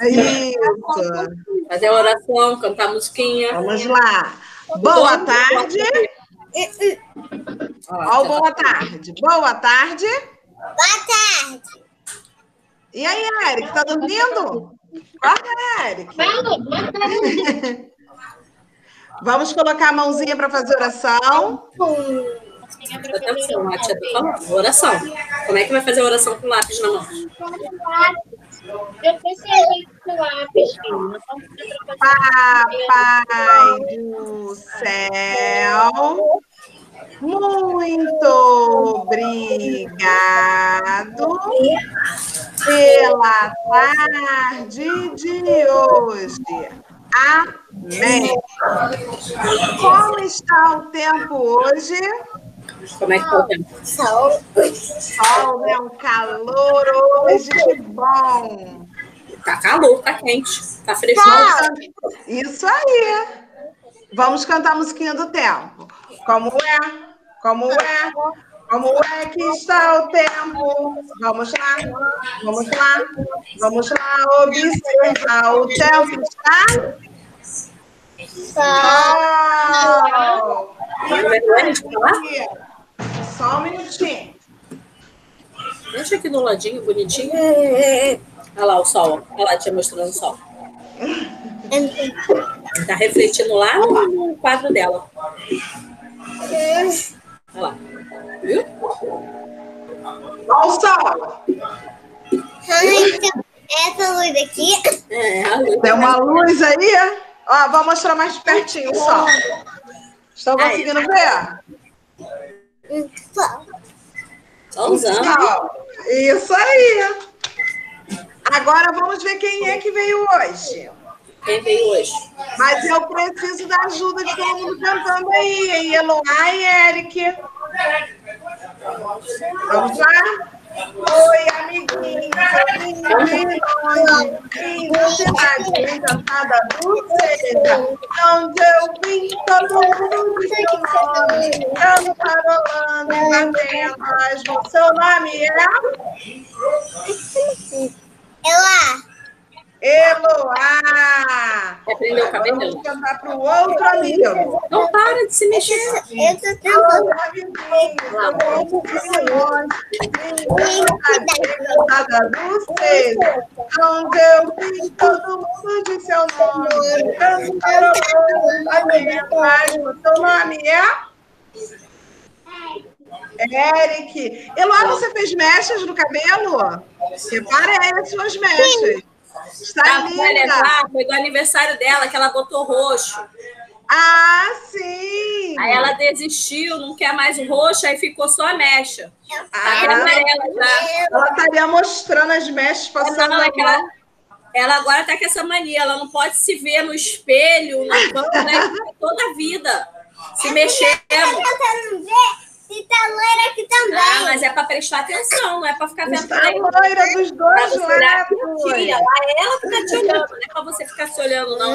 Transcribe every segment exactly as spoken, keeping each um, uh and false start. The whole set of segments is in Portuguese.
Isso. Fazer a oração, cantar a musiquinha. Vamos lá. Boa tarde. Olha o boa tarde. Boa tarde. Boa tarde. E aí, Eric, tá dormindo? Acorda, Eric. Vamos colocar a mãozinha para fazer oração. Atenção, a tia tá falando. Oração. Como é que vai fazer a oração com lápis na mão? Eu pensei com lápis, filho. Papai do céu, muito obrigado pela tarde de hoje. Amém. Como está o tempo hoje? Como é que tá o tempo? Sol. Sol, é um calor hoje, que bom. Tá calor, tá quente, tá fresco. Isso aí. Vamos cantar a musiquinha do tempo. Como é? Como é? Como é que está o tempo? Vamos lá, vamos lá, vamos lá observar. O tempo está... Sol. Só um minutinho. Deixa aqui do ladinho, bonitinho. Olha lá o sol. Olha lá, a tia mostrando o sol. Tá refletindo lá no quadro dela. Olha lá. Viu? Olha o sol. Essa luz aqui. É, a luz. Tem uma luz aí? Ó, vou mostrar mais pertinho o sol. Estão conseguindo ver? Só usando. Isso aí. Agora vamos ver quem é que veio hoje. Quem veio hoje? Mas eu preciso da ajuda de todo mundo cantando aí, hein? Eloá e Eric. Vamos lá? Oi, amiguinho, linda cidade, encantada do Ceará, onde eu vim, todo mundo de seu nome, cantarolando e batendo as mãos. Seu nome é? Eloá. Eloá. Aprendeu o cabelo? Vamos cantar para o outro amigo. Não para de se mexer. Eu tô tentando. Encantada do Ceará, onde eu vim, todo mundo de seu nome, cantarolando e batendo as mãos. Seu nome é? Eric. Eloá, você fez mechas no cabelo? Repara aí as suas mechas. Está Tá, linda. vai levar, foi do aniversário dela, que ela botou roxo. Ah, sim. Aí ela desistiu, não quer mais o roxo, aí ficou só a mecha. Tá Ah, amarela já. ela estaria mostrando as mechas passando Não, na é que ela, mão. ela agora tá com essa mania, ela não pode se ver no espelho, na câmera, toda a vida. Se mexendo. tentando ver se tá loira aqui também. Ah, mas é para prestar atenção, não é para ficar vendo. Está loira dos Pra dois você olhar lados. pra tia, lá é ela que tá te olhando, não é para você ficar se olhando, não.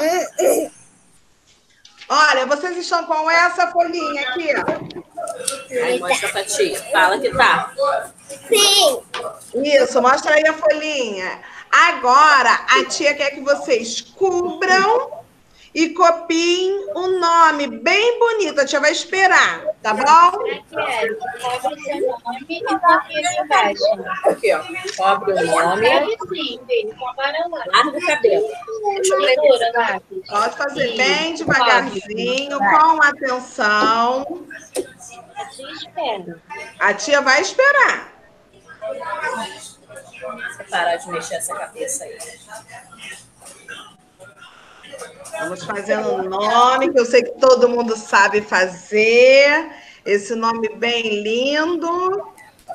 Olha, vocês estão com essa folhinha aqui, ó. Aí mostra pra tia. Fala que tá. Sim. Isso, mostra aí a folhinha. Agora, a tia quer que vocês cubram e copiem um nome bem bonito. A tia vai esperar, tá bom? Cobre seu nome e copia aqui embaixo. Aqui, ó. Cobre o nome. Sim, filho, compara lá. Larga o cabelo. Deixa eu ler. Pode fazer bem devagarzinho, com atenção. A tia espera. A tia vai esperar. Você parar de mexer essa cabeça aí. Vamos fazendo um nome que eu sei que todo mundo sabe fazer. Esse nome bem lindo.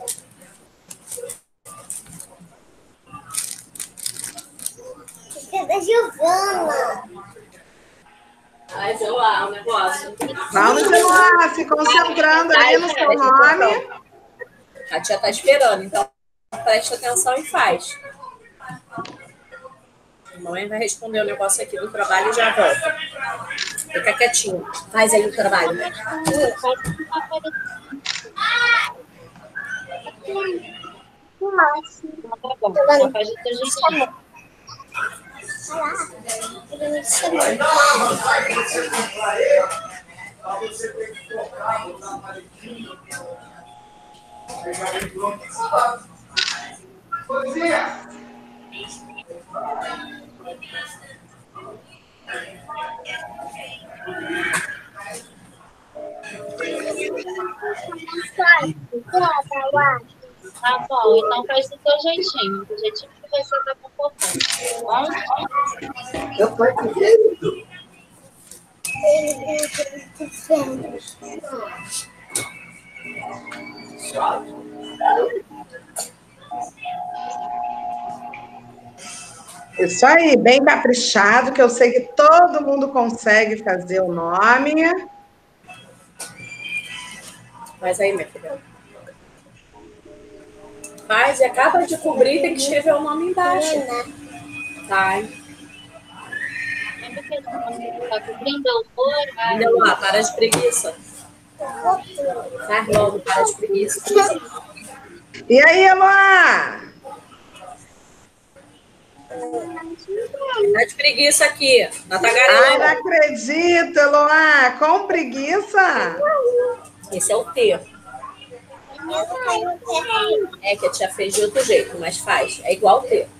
Fica da Giovana. Mas eu lá, o negócio. Vamos lá, se concentrando aí no seu nome. A tia tá esperando, então presta atenção e faz. A mãe vai responder o negócio aqui do trabalho e já volta. Fica quietinho. Faz aí o trabalho. Tá bom, então faz do teu jeitinho, do jeitinho que você tá comportando, tá bom? Eu tô aqui. Isso aí, bem caprichado, que eu sei que todo mundo consegue fazer o nome. Faz aí, minha filha. Faz e acaba de cobrir, tem que escrever o nome embaixo. Tá. Lembra que esse nome tá cobrindo o olho? Ainda lá, para de preguiça. Faz logo, para de preguiça. E aí, Eloá? Tá de preguiça aqui, na Ai, tagarela. não acredito, Eloá. Com preguiça? Esse é o T. É que a tia fez de outro jeito, mas faz. É igual o T.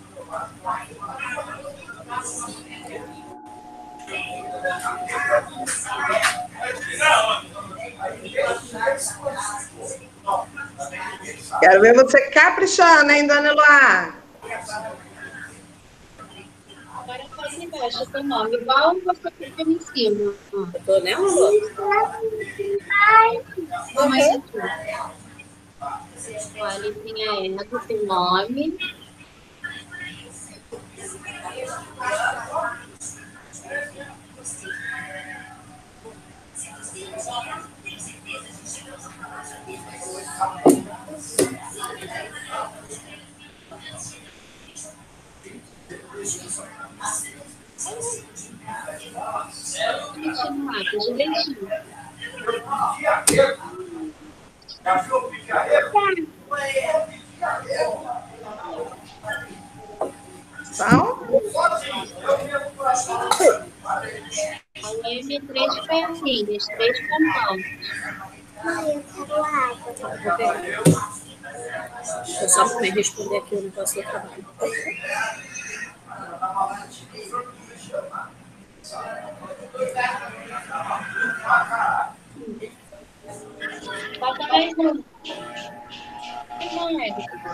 Quero ver você caprichando, hein, dona Eloá? Agora faz embaixo o teu nome, igual você fez em cima. Eu tô, né, amor? Não, mas aqui. A letrinha E do teu nome. Direitinho lá, tá direitinho. Então, O M, três perninhas, três pontões. Eu só pra me responder aqui, eu não posso trabalho. Bota mais um. Que mais?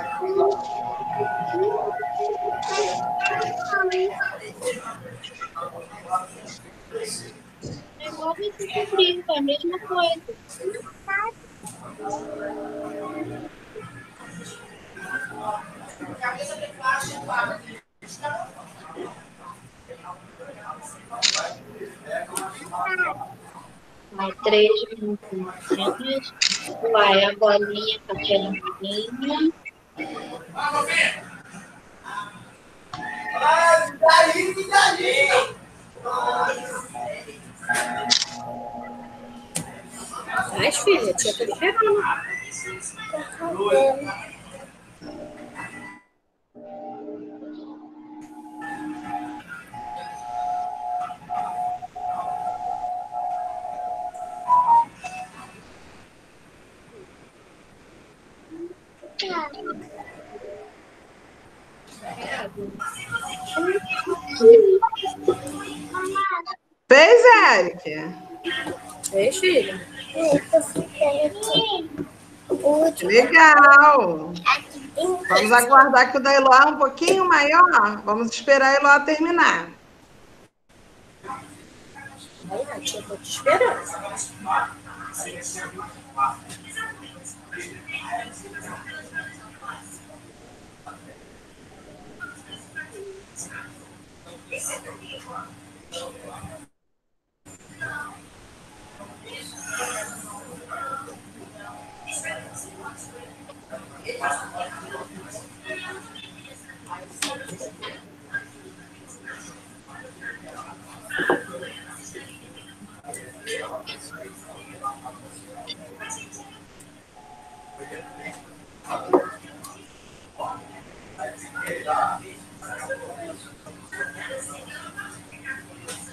É igual você cobriu, é a mesma coisa. Vai três minutinhos. Vai a bolinha com a pelinha. Mas, filha, tia tá esperando. fez, Eric? Fez, filha? Legal. Vamos aguardar que o da Eloá é um pouquinho maior. Vamos esperar a Eloá terminar. Vai lá, tia, tô te esperando.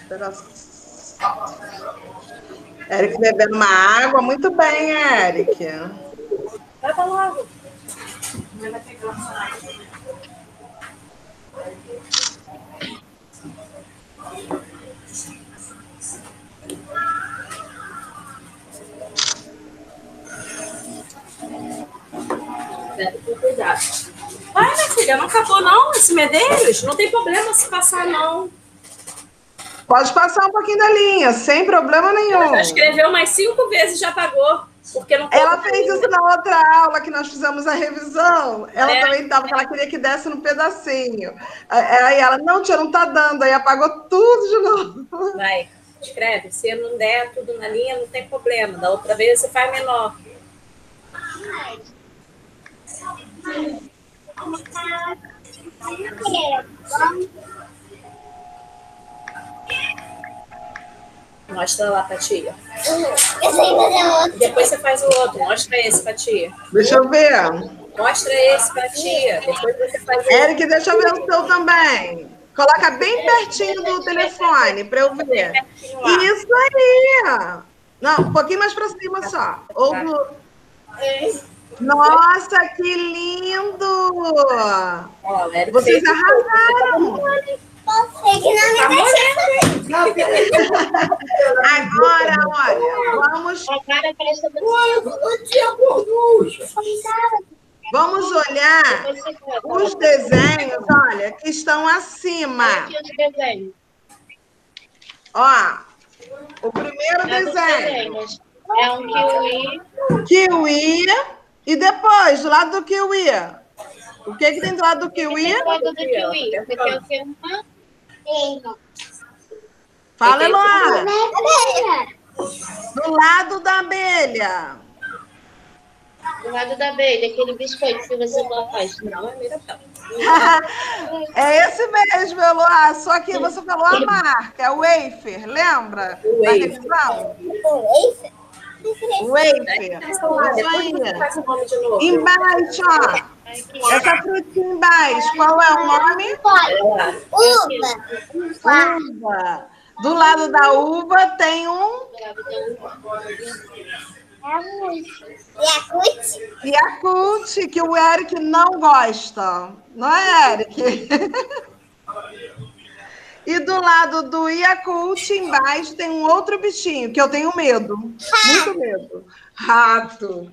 Eric bebendo uma água. Muito bem, Eric. Vai pra logo. Cuidado. Vai, minha filha, não acabou não esse Medeiros? Não tem problema se passar, não. Pode passar um pouquinho da linha, sem problema nenhum. Ela já escreveu mais cinco vezes e já pagou. Porque não ela fez isso na outra aula que nós fizemos a revisão. Ela é. também estava, que ela queria que desse no pedacinho. Aí ela, não, tia, não tá dando. Aí apagou tudo de novo. Vai, escreve. Se não der tudo na linha, não tem problema. Da outra vez você faz menor. Mostra lá pra tia. Depois você faz o outro. Mostra esse pra tia. Deixa eu ver. Mostra esse pra tia. Depois você faz o Eric, deixa eu ver o seu também. Coloca bem pertinho do telefone para eu ver. Isso aí. Não, um pouquinho mais para cima só. Ou do... Nossa, que lindo! Vocês arrasaram! Agora, olha, vamos. Vamos olhar os desenhos, olha, que estão acima. Ó, o primeiro desenho é um kiwi. Kiwi. E depois, do lado do kiwi? O que, que tem do lado do kiwi? Do lado do kiwi, porque eu tenho uma... Fala, Eloá. Do lado da abelha. Do lado da abelha, aquele biscoito que você gosta. Não, é Mirabel. É esse mesmo, Eloá. Só que você falou a marca, é o Wafer, lembra? O Wafer. O Wafer. Wafer. Isso aí. Embaixo, ó. Essa frutinha embaixo, qual é o nome? Uva. Uva. Do lado da uva tem um... Yakult. Yakult, que o Eric não gosta. Não é, Eric? E do lado do Yakult, embaixo, tem um outro bichinho, que eu tenho medo. Muito medo. Rato.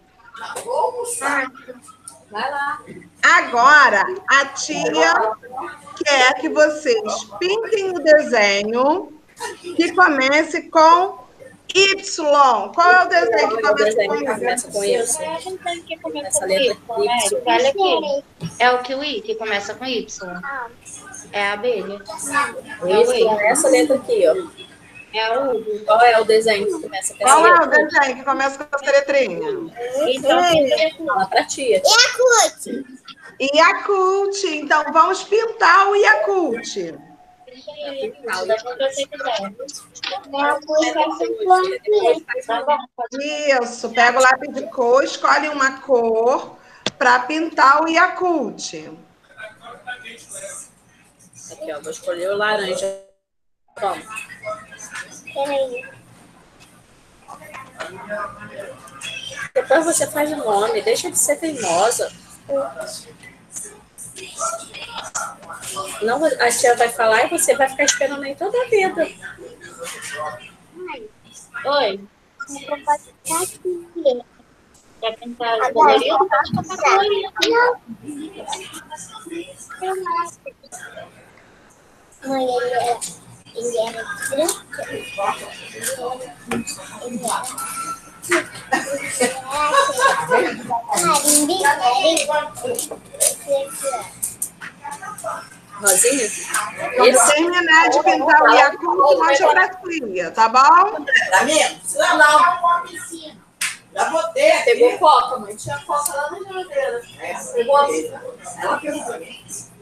Vai lá. Agora, a tia quer que vocês pintem o desenho que comece com Y. Qual é o desenho que começa com Y? Começa com isso. Essa letra Y. Olha aqui. É o kiwi que começa com Y. É a abelha. É essa letra aqui, ó. É a uva. Qual é o desenho que começa com essa Qual letra? é o desenho que começa com essa letrinha? Então, fala pra tia. Yakult. Yakult. Então, vamos pintar o Yakult. Isso, pega o lápis de cor, escolhe uma cor para pintar o Yakult. Aqui, ó, vou escolher o laranja. Toma. Depois você faz o nome, deixa de ser teimosa. Não, a tia vai falar e você vai ficar esperando aí toda a vida. Oi. Quer pintar colorido? Pode pintar colorido. Mãe, ele era, ele era branco. Ele era. Rosinha? Quando terminar de pintar o Yakult, mostra pra tia, tá bom? Tá mesmo? Não, não. Já botei aqui. Pegou coca, mãe. Tinha coca lá na geladeira. Pegou assim. Ela pegou pra mim.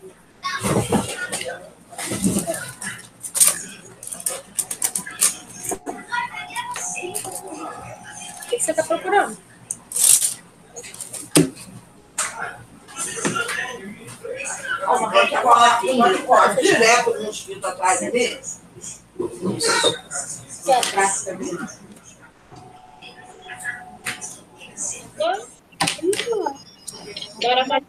O que você tá procurando? Uma cola aqui, uma cola direto com os fios atrás ali. Bora mais.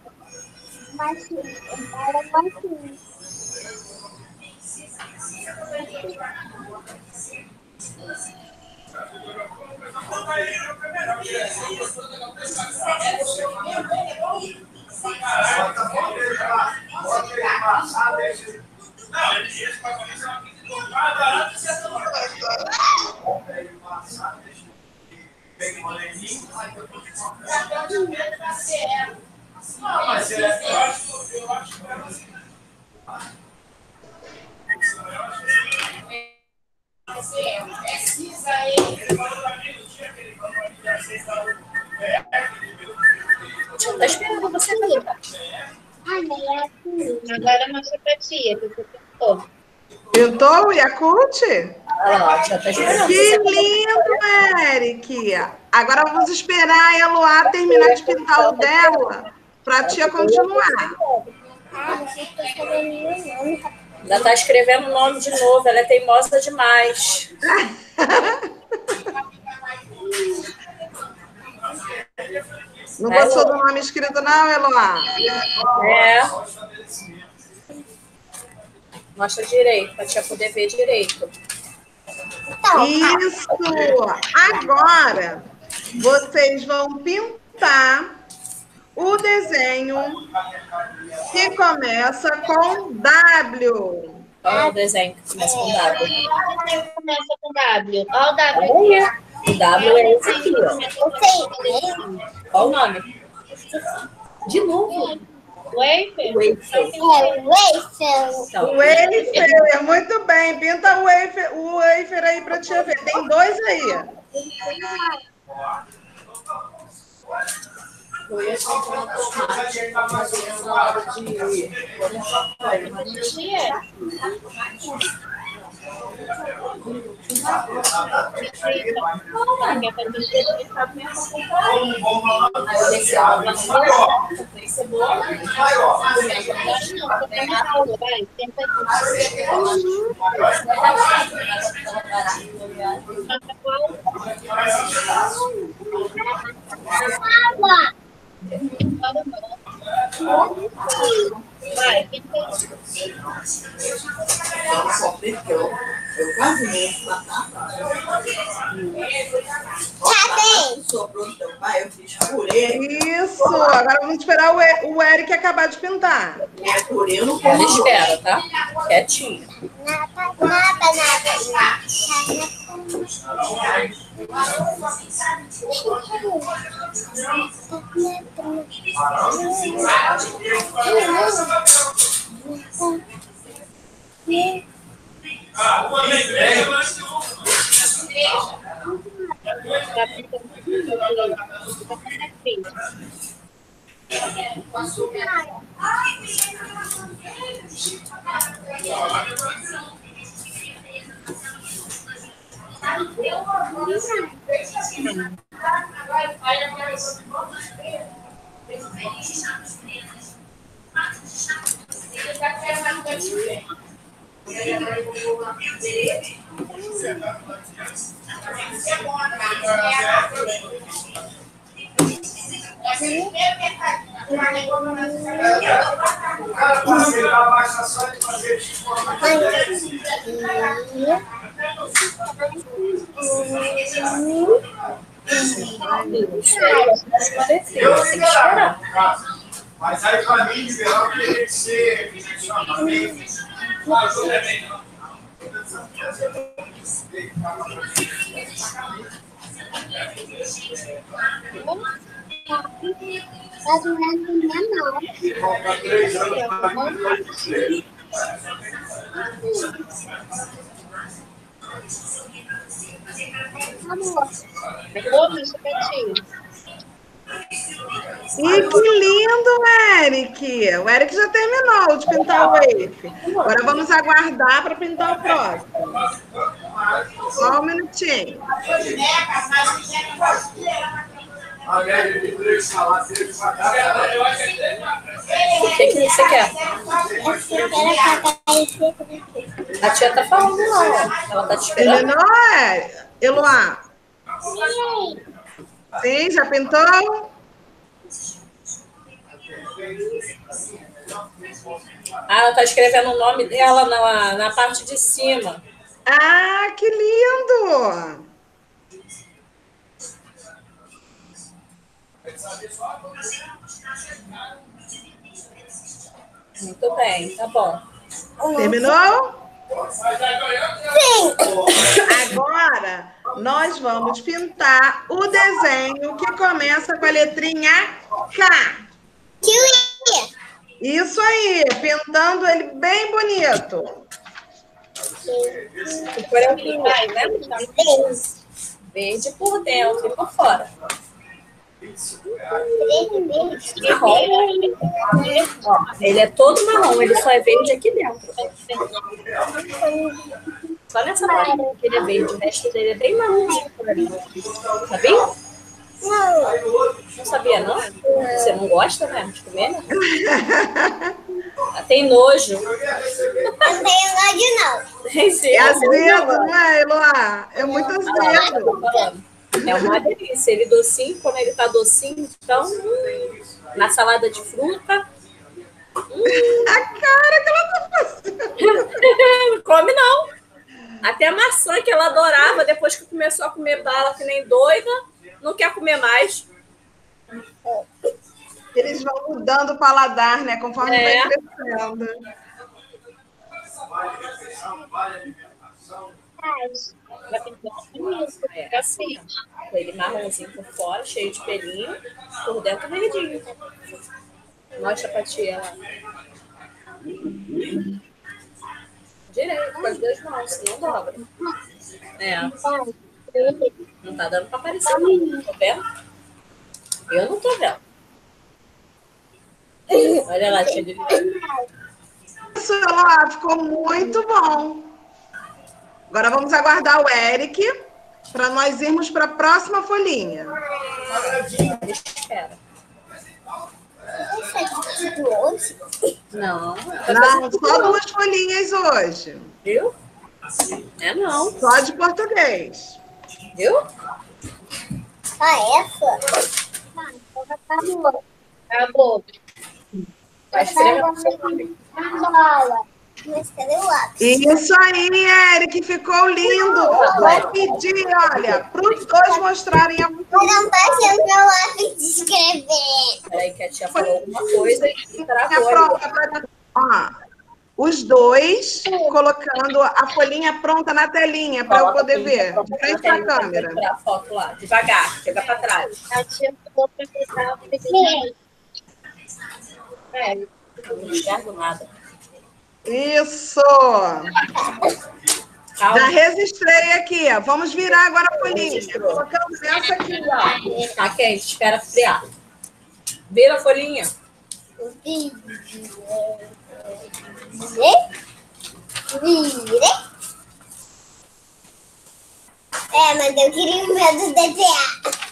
Tá esperando você cantar. Agora mostra pra tia, que você pintou. Pintou o Yakult? Olha lá, já tá esperando. Que lindo, Eric! Agora vamos esperar a Eloá terminar de pintar o dela para a tia continuar. Ainda tá escrevendo o nome de novo, ela é teimosa demais. Não gostou do nome escrito, não, Eloá? É. Mostra direito, para a tia poder ver direito. Isso! Agora, vocês vão pintar o desenho que começa com W. Olha o desenho que começa com W. Começa com W. Olha o W. Olha, o W é esse aqui, ó. Qual o nome? De novo. Wafer? Wafer. Então, Wafer, muito bem. Pinta o wafer, o wafer aí para tia ver. Tem dois aí. Vai, Eu quase mesmo sobrou do teu pai, eu fiz purê. Isso! Agora vamos esperar o, e o Eric acabar de pintar. É purê, eu não ela como. espera, tá? Quietinho. Nada, nada, nada. Ah, uma ideia. Mas aí, para mim, liberal teria que ser direcionamento. Tá durando minha mão. Falta três anos para mim. Amor. Ô, isso é E que lindo, Eric! O Eric já terminou de pintar o wafer. Agora vamos aguardar para pintar o próximo. Só um minutinho. A média de três salários dele vai dar. O que, que você quer? Eu quero papai esse. A tia tá falando lá, ó. Ela tá te Ele esperando. não é. Eloá. Sim, já pintou? Ah, ela tá escrevendo o nome dela na, na parte de cima. Ah, que lindo! Muito bem, tá bom. Terminou? Sim. Agora, nós vamos pintar o desenho que começa com a letrinha K. Kiwi. Isso aí, pintando ele bem bonito. Que cor é o que vai, né? Verde por dentro e por fora. Marrom. Ó, ele é todo marrom, ele só é verde aqui dentro. Só nessa parte que ele é verde, o resto dele é bem marronzinho por ali. Sabia? Não. Não sabia, não? Você não gosta, né, de comer, né? Tem nojo. Eu não tenho ódio, não. Tem sim. É azedo, não é, Eloá? É muito azedo. É uma delícia. Ele docinho, quando ele tá docinho, então, hum, na salada de fruta. Hum. A cara que ela tá fazendo. Não come, não. Até a maçã que ela adorava, depois que começou a comer bala que nem doida, não quer comer mais. Eles vão mudando o paladar, né? Conforme É. vai crescendo. É assim, ó. Ele marronzinho por fora, cheio de pelinho, por dentro verdinho. Mostra pra tia lá. Direito, com as duas mãos, senão dobra. É. Não tá dando pra aparecer, não. Tá vendo? Eu não tô vendo. Olha lá, tia de Isso, Eloá, ficou muito bom. Agora vamos aguardar o Eric para nós irmos para a próxima folhinha. Espera. Você é de hoje? Não. Não, só duas folhinhas hoje. Viu? É não. Só de português. Viu? Ah, essa? Ah, então acabou. Acabou. Vai escrever. Bola. Mas cadê o lápis? Isso aí, Eric, ficou lindo. Vou pedir, olha, para os dois mostrarem a Eu não passei o meu lápis de escrever. Peraí que a tia falou alguma coisa e folhinha travou. pronta. Pra... Ó, os dois colocando a folhinha pronta na telinha para eu poder ver, de frente para a câmera. Tirar a foto lá, devagar, chega para trás. A tia falou pra pegar o pequeno. É, Não enxergo nada. Isso! Já Calma. registrei aqui, ó. Vamos virar agora a folhinha. Colocando essa aqui, ó. Tá quente, espera friar. Vira a folhinha. Vire. Vire. É, mas eu queria o meu do D T A.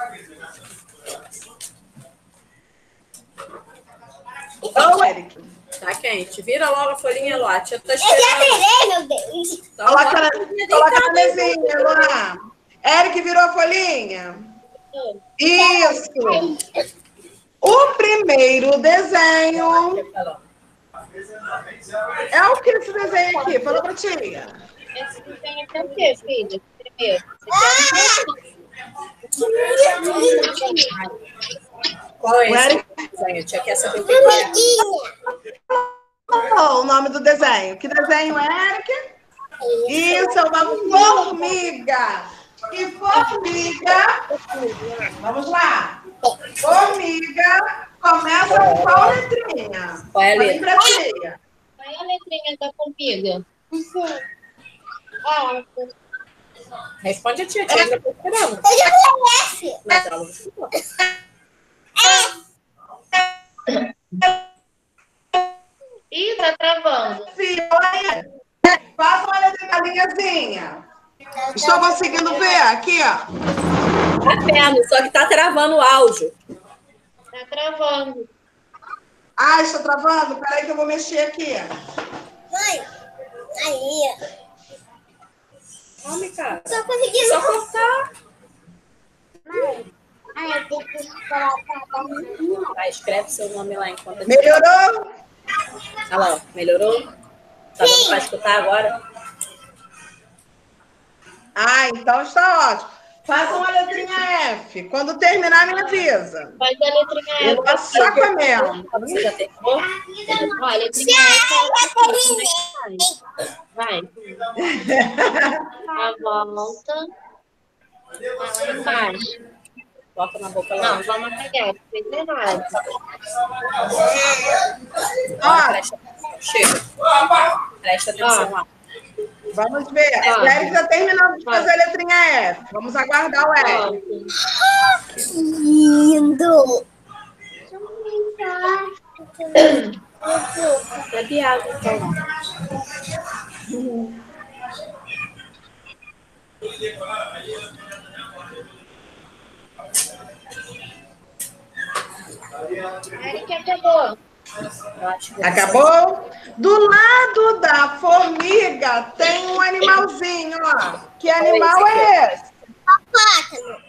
Ô, Eric. Tá quente. Vira logo a folhinha, Ló. A tia tá Eu já esperando. virei, meu Deus. Então, Coloca bota na, a folhinha coloca deitada na aí. mesinha, Luana. Eric virou a folhinha? Isso. O primeiro desenho é o que esse desenho aqui? Fala pra tia. esse desenho aqui é o quê, filha? Primeiro. Qual é O esse Eric desenho? A tia quer saber o que é. Formiguinha. falou o nome do desenho. Que desenho é, Eric? Isso, é uma formiga. E formiga... Vamos lá. Formiga começa com qual letrinha? Qual é a Fala letra? pra tia. Qual é a letrinha da formiga? Não sei. Ah, eu Responde a tia, a tia ainda tá esperando. já falei F. Mas ela não ficou. Ih, tá travando. Sim, olha. Faça uma letra linhazinha. Estou conseguindo ver aqui, ó. Tá vendo, só que tá travando o áudio. Tá travando. Ah, está travando? Peraí que eu vou mexer aqui. Mãe, aí. Come, cara. Só consegui. Só cortar. Mãe, ai, eu tenho que esperar pra dar. Vai, escreve seu nome lá enquanto eu te... Melhorou? Olha lá, ó. Melhorou? Tá dando pra escutar agora? Ah, então está ótimo. Faça uma letrinha F. Quando terminar, me avisa. Faz a letrinha Eu F. vou só comendo. Você já terminou? Ó, a letrinha F é aqui. Vai. A volta. Lá embaixo. Bota na boca lá. Não, vamos apagar. Fez errado. Ó, Presta... Chega. Presta atenção lá. vamos ver. Ó. O Eric já terminou de fazer a letrinha F. Vamos aguardar o Eric. Lindo. Bebe água, então. Eric acabou. Eu acho que Acabou? Do lado da formiga tem um animalzinho, ó. Que animal é esse? Hipopótamo.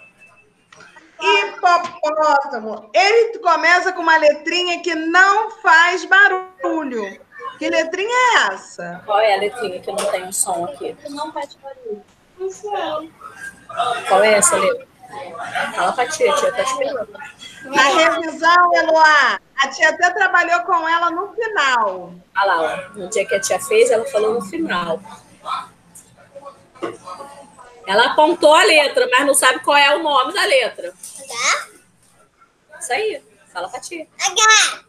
Hipopótamo. Ele começa com uma letrinha que não faz barulho. Que letrinha é essa? Qual é a letrinha que não tem um som aqui? Não faz barulho. Não sei. Qual é essa letra? Fala pra tia, tia tá esperando. Na revisão, Eloá, a tia até trabalhou com ela no final. Olha lá, ó. No dia que a tia fez, ela falou no final. Ela apontou a letra, mas não sabe qual é o nome da letra. H. Isso aí. Fala pra tia. H.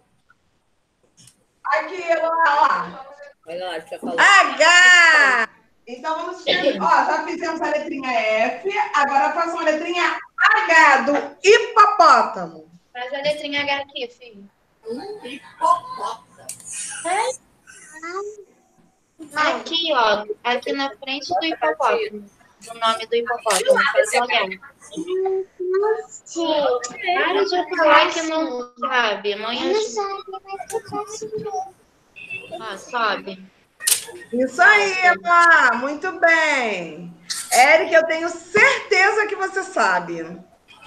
Aqui, Eloá, Olha lá, a tia falou. ó. H! Então, vamos escrever. Ó, já fizemos a letrinha F, agora faça uma letrinha H, do hipopótamo. Faz a letrinha H aqui, filho. Aqui, ó. Aqui na frente do hipopótamo. O nome do hipopótamo. Faz o H. Não sei. Para de falar que não sabe. Amanhã. Não sabe, mas eu posso ver. Ó, sobe. Isso aí, Eloá, muito bem. Eric, eu tenho certeza que você sabe.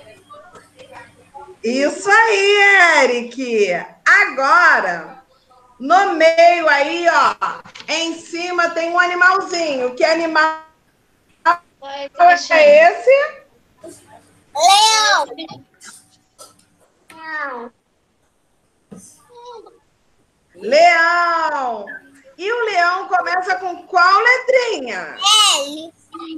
Isso aí, Eric. Agora, no meio aí, ó, em cima tem um animalzinho. Que animal Vai, é esse? Leão. Não. Leão. E o leão começa com qual letrinha? L.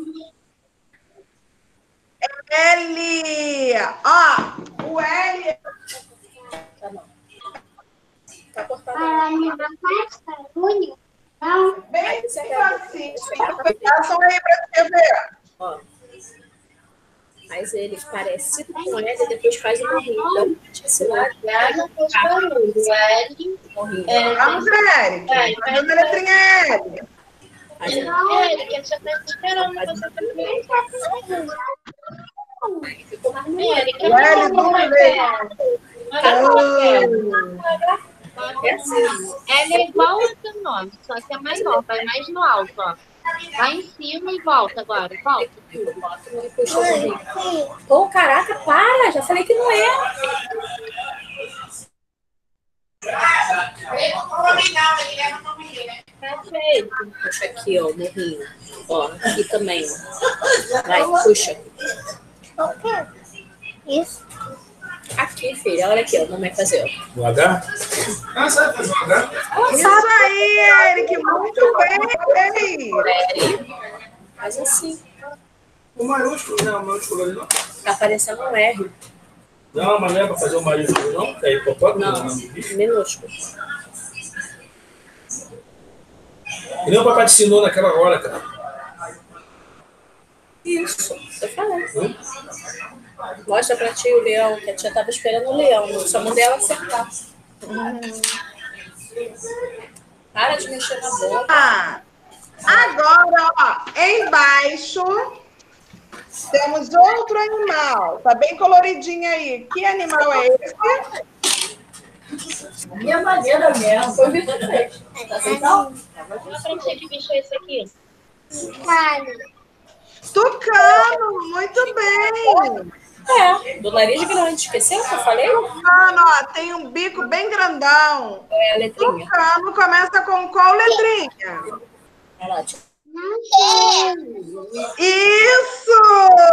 L. Ó, o L. Tá bom. Tá cortado. Ah, me dá mais barulho? Não. Bem assim. Passam aí para escrever. Ó. Faz ele parecido com ele e depois faz o morrinho. Então, esse lá, H não faz barulho. L. morrinho. É, Vamos, Eric. Vai, Fazendo a letrinha L. Faz ele. Eric, eu já tô esperando você também. Ficou mais Eric, O L do leão. É assim. Ela é igual ao seu nome, só que é maior, vai mais no alto, ó. Vai em cima e volta agora, volta. Puxa o morrinho. Pô, caraca, para! Já falei que não é. Perfeito. Puxa aqui, ó, o morrinho. Ó, aqui também, ó. Vai, puxa. Isso. Aqui, filha, olha aqui, ó. Não vai fazer, ó. O H? Ah, sabe fazer o H? Isso aí, Eric. Muito bem. Peraí. Faz assim. O maiúsculo, não, o maiúsculo ali não. Tá parecendo um R. Não, mas não é para fazer o maiúsculo, não? É hipopótamo? Não, minúsculo. E nem o papai te ensinou naquela hora, cara. Isso, eu falei. Hum? Mostra pra tia o leão, que a tia tava esperando o leão. Só mandei ela acertar. Hum. Para de mexer na boca. Ah, agora, ó, Embaixo temos outro animal. Tá bem coloridinho aí. Que animal é esse? Minha maneira mesmo. Foi o Vitor que fez. Tá aceitando? Fala pra você que bicho é esse aqui. Tucano, muito bem. É, do nariz grande. Esqueceu que eu falei? Tucano, ó, tem um bico bem grandão. É a letrinha. Tucano começa com qual letrinha? Vai lá, tia. Isso!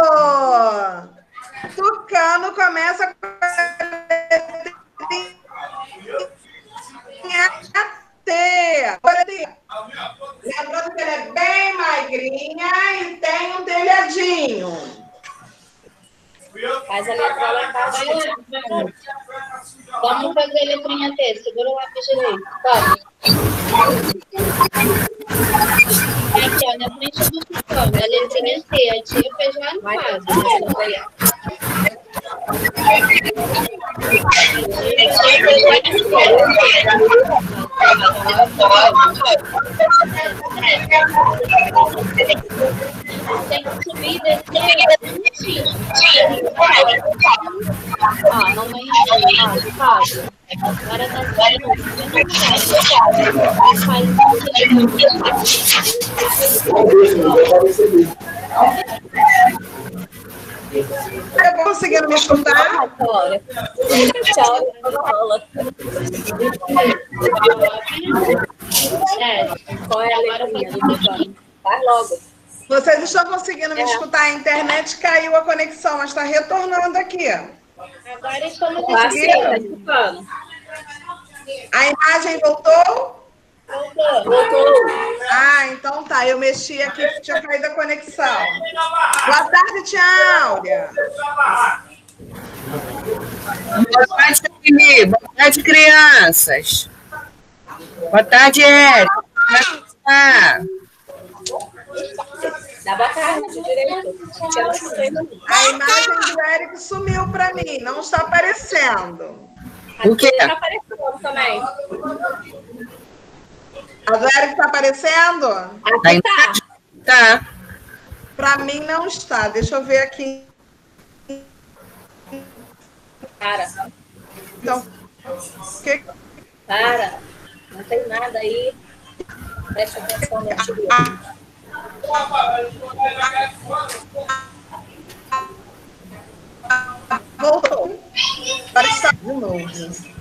Tucano começa com a letrinha T. Lembrando que ela é bem magrinha e tem um telhadinho. Faz a letra lá embaixo. Vamos fazer a letrinha T. Segura o lápis direito. Toma. Aqui, ó, na frente do tucano. A letrinha T. A tia fez lá no quadro. Tem que subir e descer. Ah, mamãe. Ah, Fábio. Agora tá saindo. Tá conseguindo me escutar? Olha. Tchau, Paula. Qual é a letrinha do tucano? Vai logo. Vocês estão conseguindo me escutar? A internet caiu a conexão, mas está retornando aqui. Agora estamos conseguindo. A imagem voltou? Voltou. Voltou. Ah, então tá. Eu mexi aqui, tinha caído a conexão. Boa tarde, tia Áurea. Boa tarde, Camille. Boa tarde, crianças. Boa tarde, Érica. Como é que tá? Dá boa tarde, direito. A imagem do Érico sumiu para mim, não está aparecendo. O quê? Está aparecendo também. A do Érico está aparecendo? Aqui tá. Tá. Para mim não está. Deixa eu ver aqui. Para. Então, que... Para. Não tem nada aí. Presta atenção no artigo. Voltou. Agora está de novo.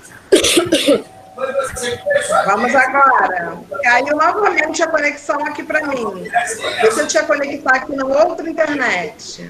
Vamos agora. Caiu novamente a conexão aqui para mim. Deixa eu te conectar aqui no outro internet.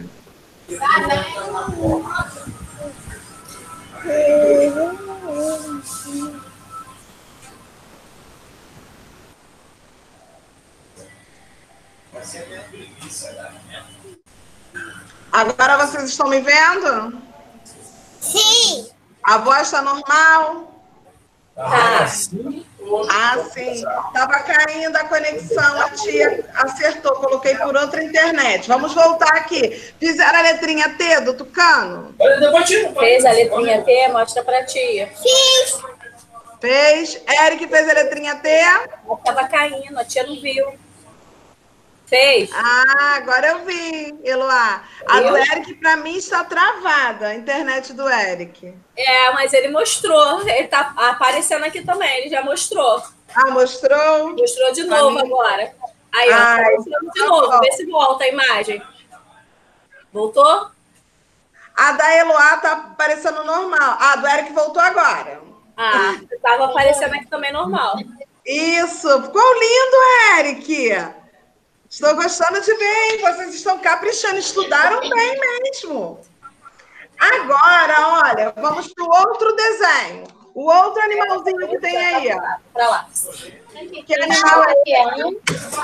Agora vocês estão me vendo? Sim. A voz está normal? Tá. Ah, sim. Estava caindo a conexão, a tia acertou, coloquei por outra internet. Vamos voltar aqui. Fizeram a letrinha T do tucano? Fez a letrinha T, mostra pra tia. Fiz. Fez. Eric fez a letrinha T? Estava caindo, a tia não viu. Fez. Ah, agora eu vi, Eloá. A do Eric, para mim, está travada, a internet do Eric. É, mas ele mostrou. Ele tá aparecendo aqui também, ele já mostrou. Ah, mostrou? Mostrou de novo agora. Aí, ó, Ai, tá mostrando de novo. tá Vê se volta a imagem. Voltou? A da Eloá está aparecendo normal. A do Eric voltou agora. Ah, estava aparecendo aqui também normal. Isso, ficou lindo, Eric. Estou gostando de ver, hein? Vocês estão caprichando, estudaram bem mesmo. Agora, olha, vamos para o outro desenho. O outro animalzinho que tem aí, ó. Para lá. Que animal é esse?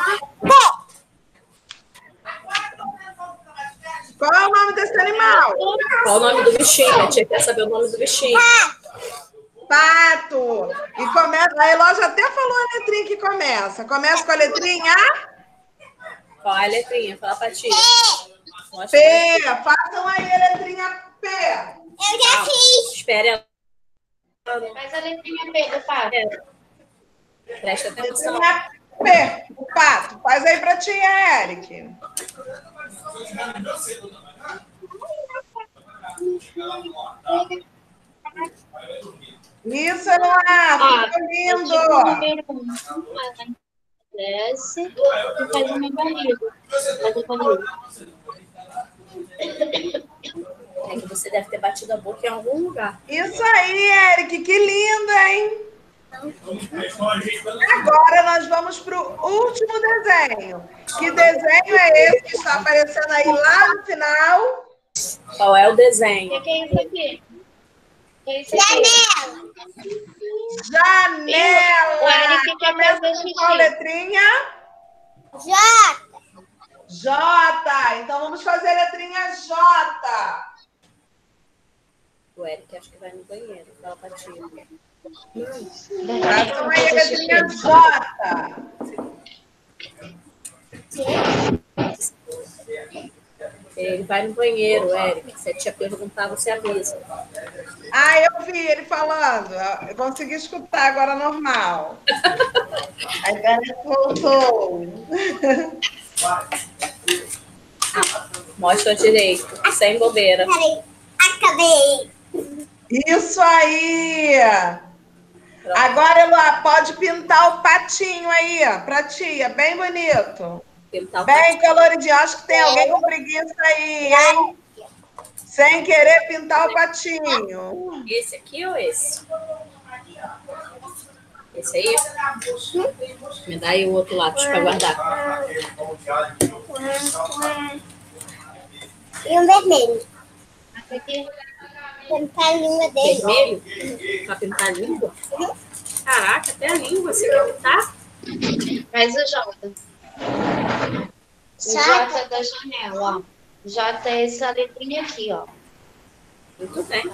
Qual é o nome desse animal? Qual o nome do bichinho? A tia quer saber o nome do bichinho. Pato. E começa. A Eló já até falou a letrinha que começa. Começa com a letrinha A. Qual é a letrinha? Fala pra tia. P. Façam aí a letrinha P. Eu já fiz. Espere ela. Faz a letrinha P do Fábio. Presta atenção. Letrinha Super, o pato. Faz aí pra tia, Eric. Isso, Eloá, ficou lindo. Desce e faz uma barriga. Faz a barriga. É que você deve ter batido a boca em algum lugar. Isso aí, Eric, que lindo, hein? Agora nós vamos para o último desenho. Que desenho é esse que está aparecendo aí lá no final? Qual é o desenho? O que é isso aqui? O que é isso aqui? Janela! O Eric quer Começa fazer com xixi. qual letrinha? J. J. Então vamos fazer a letrinha J. O Eric acho que vai no banheiro. Fala pra tia. Façam aí a letrinha J. Ele vai no banheiro, Eric. Se a tia perguntar, você avisa. Ah, eu vi ele falando. Eu consegui escutar agora normal. Agora voltou. Mostra direito, sem bobeira. Peraí, acabei. Isso aí! Agora, Eloá, pode pintar o patinho aí, ó, pra tia. Bem bonito. Pintar o Bem coloridinho. Acho que tem alguém com preguiça aí, hein? Sem querer pintar o patinho. Esse aqui ou esse? Esse aí? Me dá aí o outro lápis para guardar. E um vermelho. Aqui. Pintar a língua dele. Vermelho? Para pintar a língua? Caraca, até a língua você quer pintar? Faz o J. O J é da janela, ó. J é essa letrinha aqui, ó. Muito bem.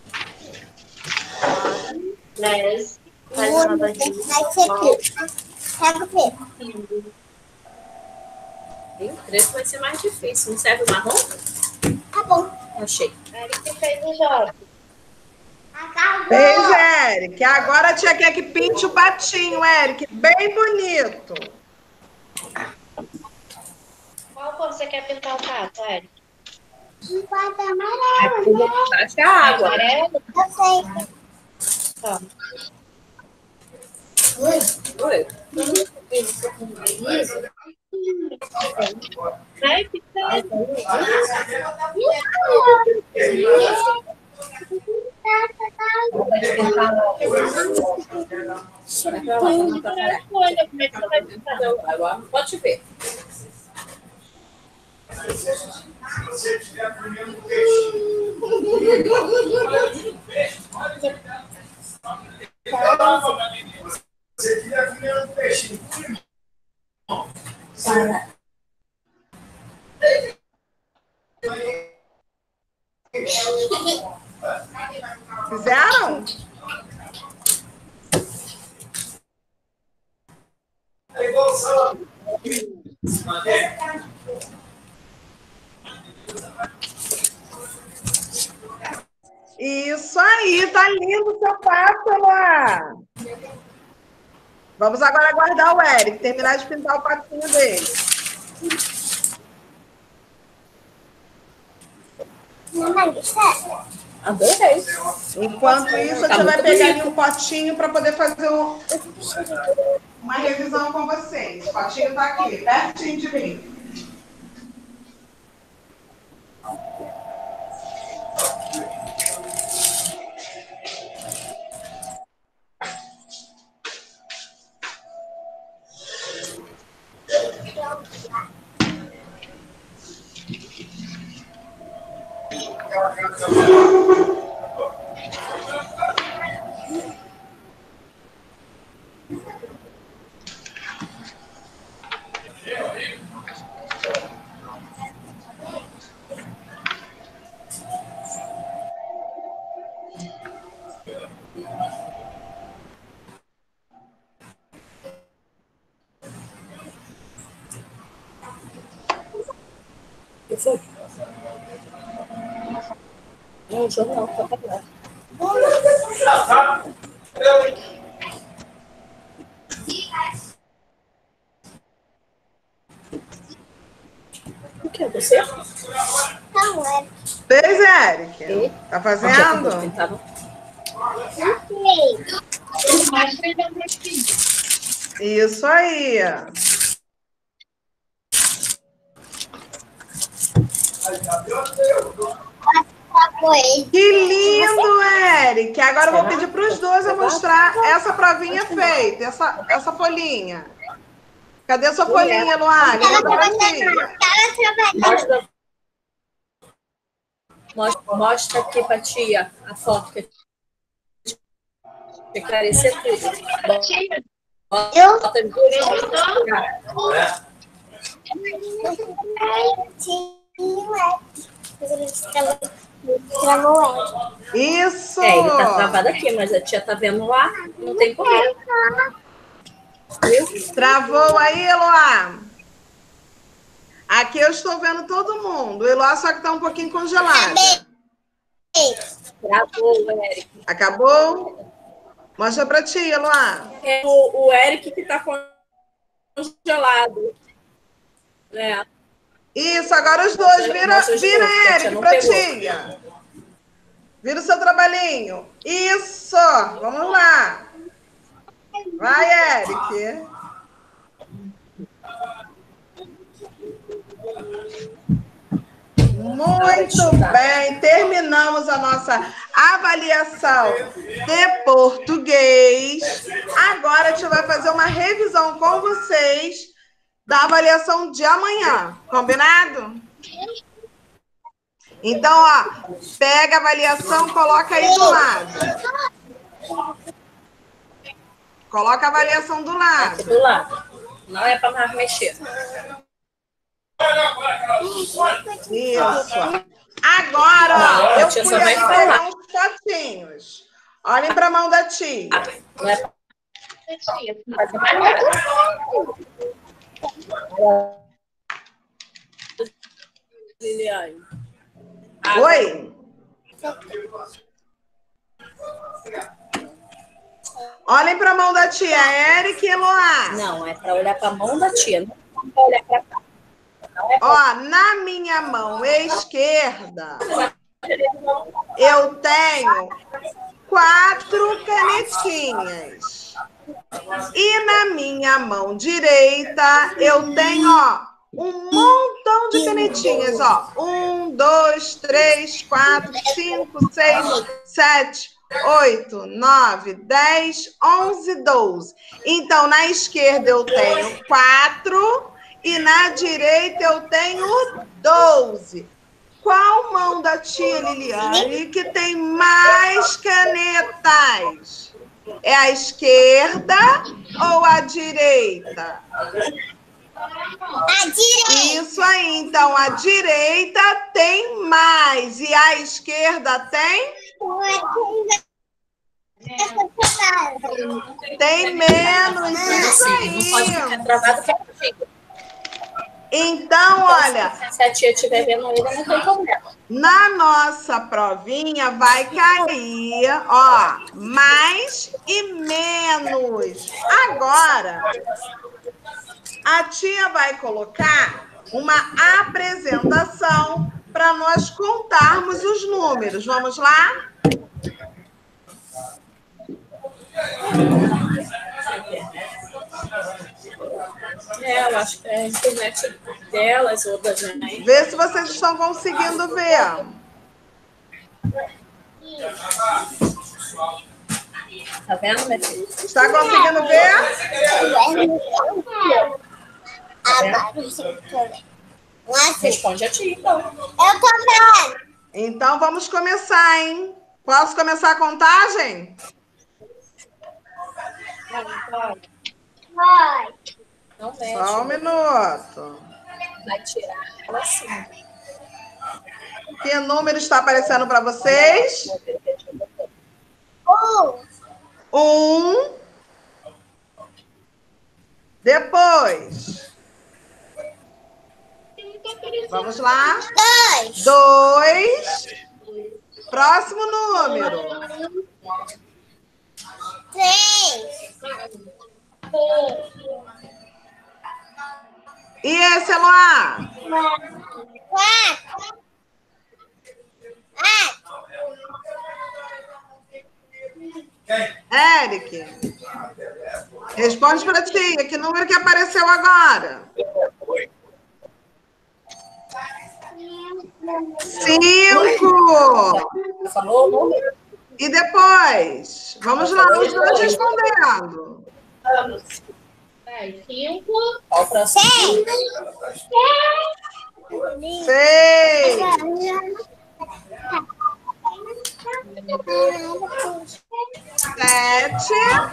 Desce. Faz O uma outro barriga. vai ser aqui. Pega o preto. E o preto vai ser mais difícil. Não serve o marrom? Tá bom. Achei. Eric fez o J. Acabou. Fez, Eric. Agora a tia quer que pinte o patinho, Eric. Bem bonito. Qual cor você quer pintar o pato, Eric? Um quarto amarelo. Acho que é a água. Amarelo? Eu sei. Tá. Oi. Vai pintar. Olha como é que você vai pintar. Agora pode ver. Se tiver comendo um peixe. Se tiver comendo um peixe. Fizeram? Isso aí, tá lindo o seu pato lá. Vamos agora aguardar o Eric terminar de pintar o patinho dele. Não vai gostar? Adorei. Enquanto isso, a gente vai pegar ali um potinho para poder fazer um- uma revisão com vocês. O potinho tá aqui, pertinho de mim. O que foi? Não, o jornal tá pra lá. O que? Você? Não, é. Fez, Eric? E? Tá Onde é que eu vou fazendo? pintar, não? Isso aí. Que lindo, Eric. Agora eu vou pedir para os dois a mostrar essa provinha feita, essa, essa folhinha. Cadê sua folhinha, Luane? Ela Manda pra trabalhando. tia. Ela trabalhando. Mostra, mostra, mostra aqui pra tia a foto que esclarecer tudo. Eu? Bota as duas mãos. Travou ela. Isso. É, ele tá travado aqui, mas a tia tá vendo lá, não tem problema. Viu? Travou aí, Eloá? Aqui eu estou vendo todo mundo. Eloá só que tá um pouquinho congelada. Travou, Eric. Acabou? Mostra pra tia, Eloá. É o, o Eric que tá congelado. É. Isso, agora os dois. Vira, Mostra os vira dois, que a tia Eric, não pra pegou. tia. Vira o seu trabalhinho. Isso. Vamos lá. Vai, Eric. Muito bem, terminamos a nossa avaliação de português. Agora a gente vai fazer uma revisão com vocês da avaliação de amanhã, combinado? Então, ó, pega a avaliação, coloca aí do lado. Coloca a avaliação do lado. Aqui do lado. Não é para mais mexer. Isso. Agora, ó, Não, a eu tia fui só vai aqui pegar falar. uns potinhos. Olhem para a mão da tia. Não é pra Liliane. Oi? Olhem para a mão da tia, Eric e Eloá. Não, é para olhar para a mão da tia, não é para olhar para cá. Ó, na minha mão esquerda, eu tenho quatro canetinhas. E na minha mão direita, eu tenho, ó, um montão de canetinhas, ó. Um, dois, três, quatro, cinco, seis, sete, oito, nove, dez, onze, doze. Então, na esquerda eu tenho quatro e na direita eu tenho doze. Qual mão da tia Liliane que tem mais canetas? É a esquerda ou a direita? A direita. Isso aí, então a direita tem mais e a esquerda tem? Tem menos, isso Assim, não pode ficar aí. travado que é possível. Então, olha, Se a tia estiver vendo ele, não tem problema. na nossa provinha vai cair, ó, mais e menos. Agora, a tia vai colocar uma apresentação para nós contarmos os números. Vamos lá? É, eu acho que é a internet delas ou da gente. Vê se vocês estão conseguindo ver. Tá vendo, minha filha? Está conseguindo ver? Responde a tia, então. Eu tô vendo. Então vamos começar, hein? Posso começar a contagem? Vai. Não mexe. Só um minuto. Vai tirar ela assim. Que número está aparecendo para vocês? Um. Um. Depois. Vamos lá. Dois. Dois. Próximo número. Três. E esse, Eloá? Quatro. Eric, responde para tia. Que número que apareceu agora? Cinco. Falou o número? E depois? Vamos lá, os dois respondendo. Vai, cinco. Qual o próximo? Seis. Sete.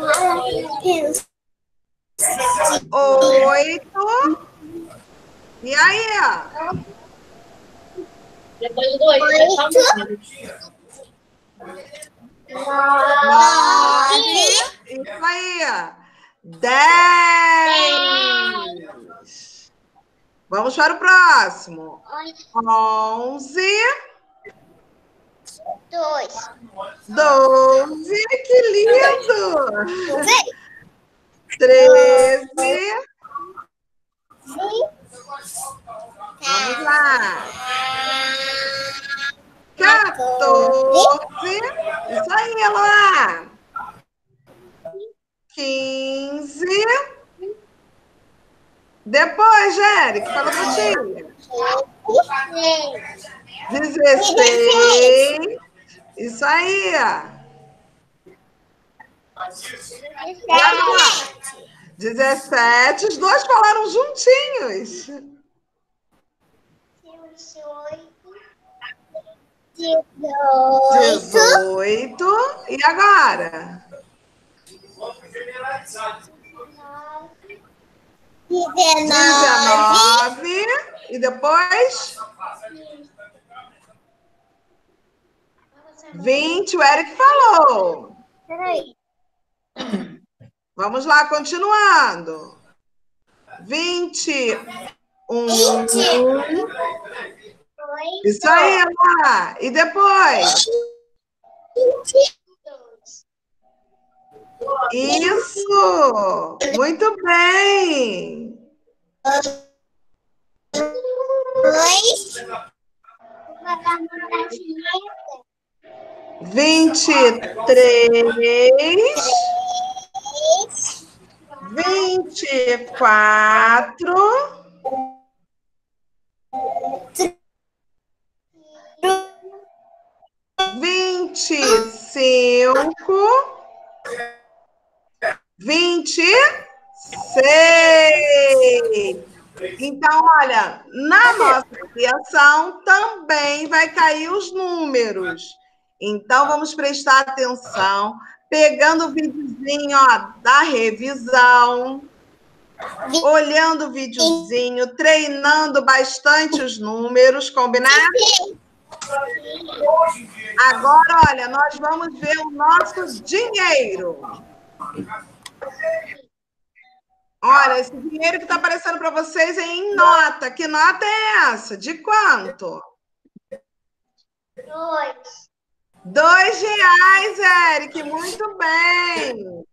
Oito. E aí? Depois do oito, vai só um número. Nove. Isso aí. Dez. Vamos para o próximo. Onze. Dois. Doze. Que lindo. Treze. Vamos lá. Quatorze. Isso aí, Eloá. Quinze. Depois, Eric, fala pra tia. Dezesseis. Isso aí. Dezessete. Os dois falaram juntinhos. Dezoito. E agora? Dezenove. E depois? Vinte. O Eric falou. Peraí. Vamos lá, continuando. Vinte. Um. Isso aí, lá. E depois? Isso! Muito bem! Dois. Vinte e três. Vinte e quatro. Vinte e cinco. Vinte e seis. Então, olha, na nossa criação também vai cair os números. Então, vamos prestar atenção, pegando o videozinho, ó, da revisão, olhando o videozinho, treinando bastante os números, combinado? Agora, olha, nós vamos ver o nosso dinheiro. Olha, esse dinheiro que está aparecendo para vocês é em nota. Que nota é essa? De quanto? Dois. Dois reais, Eric. Muito bem.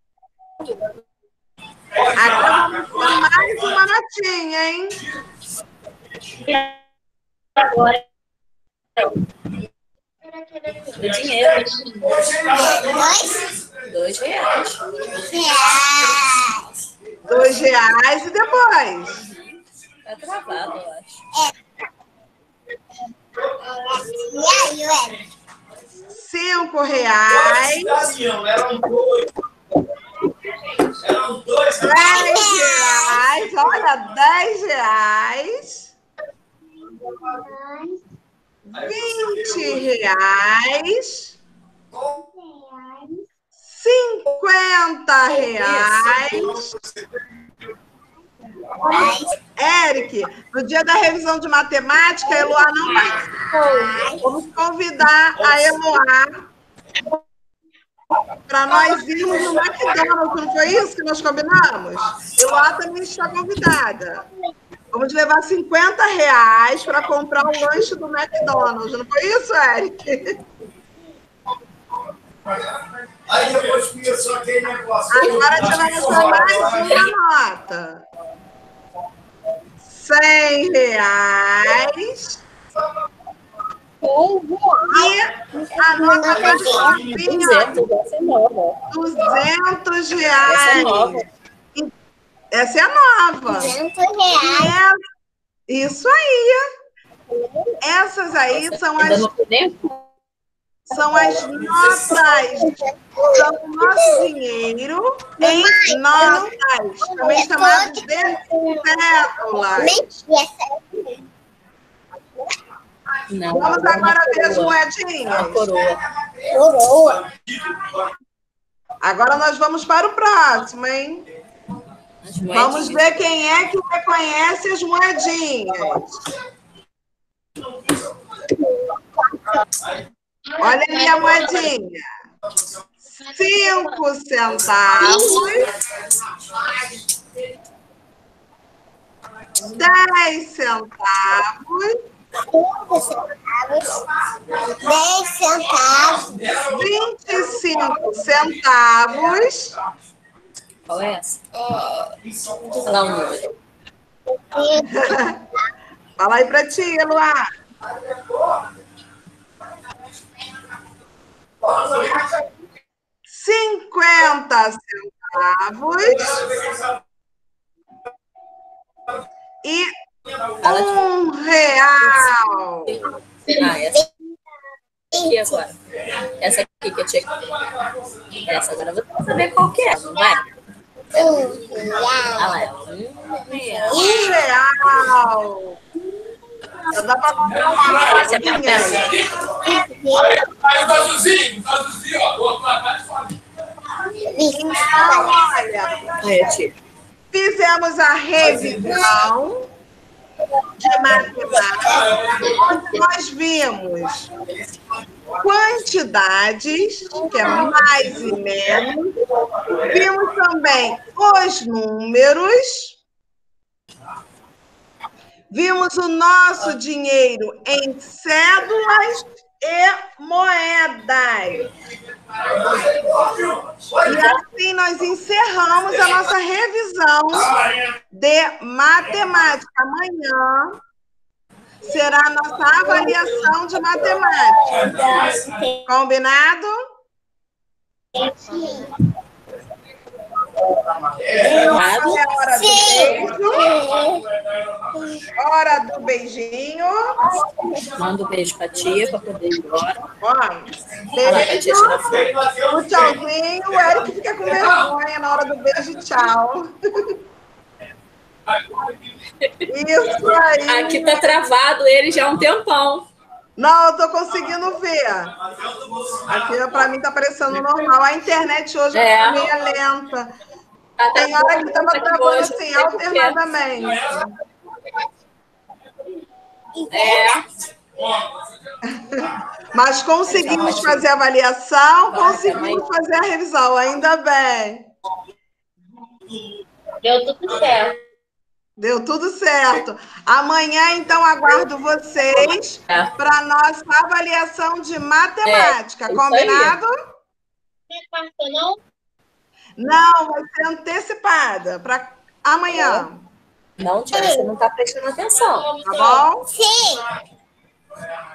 Agora vamos ter mais uma notinha, hein? Agora. O dinheiro. Dois. Dois reais. Reais. Dois reais e depois? Tá travado, eu acho. E aí, Ué? Cinco reais. Eram dois. Eram dois. Dez reais. Olha, dez reais. Vinte reais. Cinquenta reais. Eric, no dia da revisão de matemática, a Eloá não participou. Vamos convidar a Eloá para nós irmos no McDonald's, não foi isso que nós combinamos? Eloá também está convidada. Vamos levar cinquenta reais para comprar o lanche do McDonald's, não foi isso, Eric? Aí depois começou aquele negócio. Agora a gente vai mostrar mais uma nota. Cem reais. E a nota da Flavinha, duzentos, essa é nova. duzentos Essa é reais. nova. Essa é nova. duzentos E reais. é- Isso aí. Essas aí Essa são ainda as, não tem nem- são as notas. São o nosso dinheiro em notas, também chamado de cédulas. Mentira. Não, Vamos uma agora ver as coroa. Uma moedinhas. coroa. Coroa. Agora nós vamos para o próximo, hein? As Vamos moedinhas. ver quem é que reconhece as moedinhas. Olha ali a moedinha. Cinco centavos. Dez centavos. cinco centavos. dez centavos. Vinte e cinco centavos. Qual é essa? Olha lá o número. Fala aí pra ti, Luar. Cinquenta centavos. E um real. Ah, essa aqui agora. Essa aqui que eu tinha que... Essa agora você vai saber qual que é, não vai? Um Olha real. lá, é um real. Um real. Já dá pra comprar uma Essa é a coisinha. Aí o azulzinho, o azulzinho, ó, do outro lado. Então, olha, Aí, tia. fizemos a revisão de matemática, onde nós vimos quantidades, que é mais e menos, vimos também os números, vimos o nosso dinheiro em cédulas e moedas. E assim nós encerramos a nossa revisão de matemática. Amanhã será a nossa avaliação de matemática. Combinado? Errado. É hora do beijo. Hora do beijinho. Manda um beijo pra tia pra poder ir embora. Ó, Olha lá, pra tia beijo. tirar foto. O tchauzinho. O Eric fica com vergonha na hora do beijo. Tchau. Isso aí. Aqui tá travado ele já há um tempão. Não, eu tô conseguindo ver. Aqui pra mim tá parecendo normal. A internet hoje É. é meio lenta. Tá Tem hora que tava aqui travando hoje, assim, não sei por quê. alternadamente. É. Mas conseguimos fazer a avaliação, conseguimos fazer a revisão, ainda bem. Deu tudo certo. Deu tudo certo. Amanhã, então, aguardo vocês É. para a nossa avaliação de matemática. É, isso Combinado? Não é quarta, não? Não, vai ser antecipada para amanhã. Não, tia, você não tá prestando atenção. Tá bom? Sim.